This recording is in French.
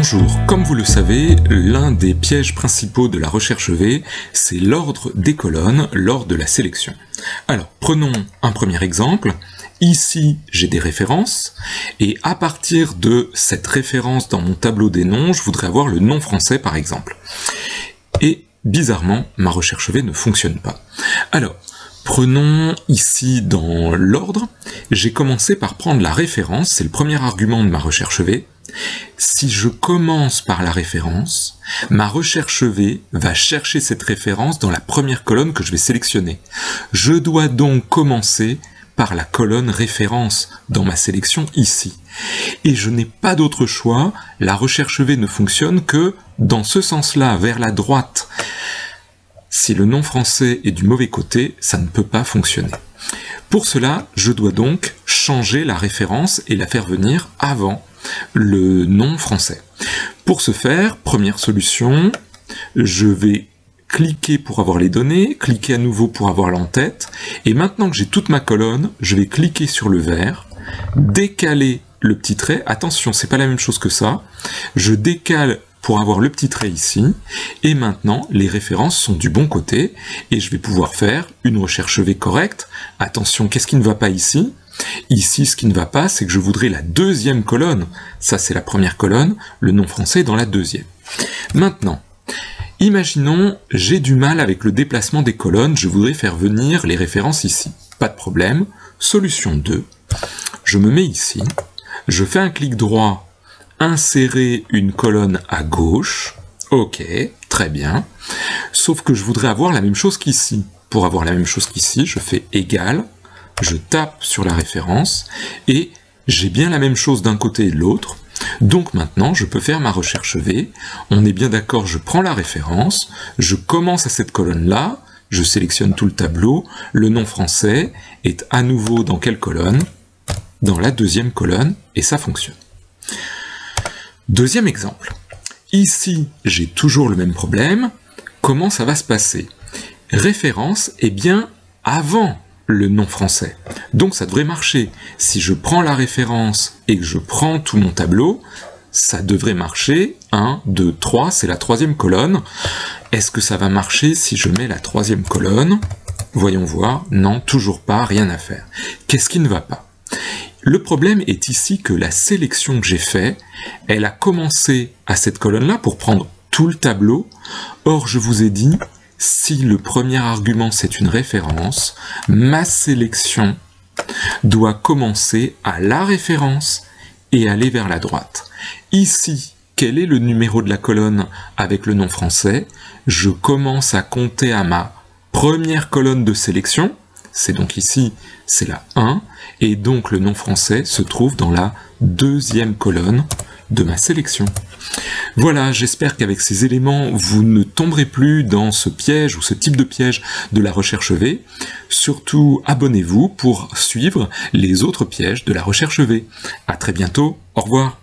Bonjour, comme vous le savez, l'un des pièges principaux de la recherche V, c'est l'ordre des colonnes lors de la sélection. Alors, prenons un premier exemple. Ici, j'ai des références, et à partir de cette référence dans mon tableau des noms, je voudrais avoir le nom français par exemple. Et bizarrement, ma recherche V ne fonctionne pas. Alors, prenons ici dans l'ordre, j'ai commencé par prendre la référence, c'est le premier argument de ma recherche V. Si je commence par la référence, ma recherche V va chercher cette référence dans la première colonne que je vais sélectionner. Je dois donc commencer par la colonne référence dans ma sélection ici. Et je n'ai pas d'autre choix, la recherche V ne fonctionne que dans ce sens-là, vers la droite. Si le nom français est du mauvais côté, ça ne peut pas fonctionner. Pour cela, je dois donc changer la référence et la faire venir avant le nom français. Pour ce faire, première solution, je vais cliquer pour avoir les données, cliquer à nouveau pour avoir l'en-tête, et maintenant que j'ai toute ma colonne, je vais cliquer sur le vert, décaler le petit trait, attention, c'est pas la même chose que ça, je décale pour avoir le petit trait ici, et maintenant les références sont du bon côté, et je vais pouvoir faire une recherche V correcte. Attention, qu'est-ce qui ne va pas ici? Ici, ce qui ne va pas, c'est que je voudrais la deuxième colonne. Ça, c'est la première colonne, le nom français est dans la deuxième. Maintenant, imaginons, j'ai du mal avec le déplacement des colonnes, je voudrais faire venir les références ici. Pas de problème. Solution 2, je me mets ici, je fais un clic droit, insérer une colonne à gauche, ok, très bien, sauf que je voudrais avoir la même chose qu'ici. Pour avoir la même chose qu'ici, je fais égal, je tape sur la référence, et j'ai bien la même chose d'un côté et de l'autre, donc maintenant je peux faire ma recherche V, on est bien d'accord, je prends la référence, je commence à cette colonne-là, je sélectionne tout le tableau, le nom français est à nouveau dans quelle colonne? Dans la deuxième colonne, et ça fonctionne. Deuxième exemple. Ici, j'ai toujours le même problème. Comment ça va se passer? Référence est bien avant le nom français. Donc ça devrait marcher. Si je prends la référence et que je prends tout mon tableau, ça devrait marcher. 1, 2, 3, c'est la troisième colonne. Est-ce que ça va marcher si je mets la troisième colonne? Voyons voir. Non, toujours pas, rien à faire. Qu'est-ce qui ne va pas? Le problème est ici que la sélection que j'ai faite, elle a commencé à cette colonne-là pour prendre tout le tableau. Or, je vous ai dit, si le premier argument c'est une référence, ma sélection doit commencer à la référence et aller vers la droite. Ici, quel est le numéro de la colonne avec le nom français? Je commence à compter à ma première colonne de sélection, c'est donc ici, c'est la 1, et donc le nom français se trouve dans la deuxième colonne de ma sélection. Voilà, j'espère qu'avec ces éléments, vous ne tomberez plus dans ce piège ou ce type de piège de la recherche V. Surtout, abonnez-vous pour suivre les autres pièges de la recherche V. À très bientôt, au revoir.